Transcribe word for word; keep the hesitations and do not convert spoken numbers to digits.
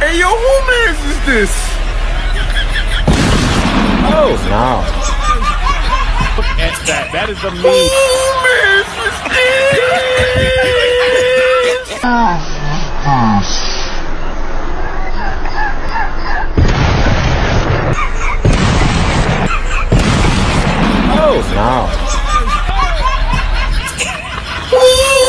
Hey, yo, who mans is this? Oh, no. Look at that. That is a Who meme. mans is this? Oh, no. Who